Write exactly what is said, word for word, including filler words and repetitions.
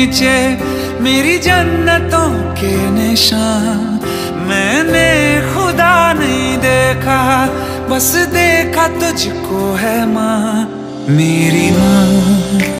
नीचे मेरी जन्नतों के निशान। मैंने खुदा नहीं देखा, बस देखा तुझको है माँ, मेरी माँ।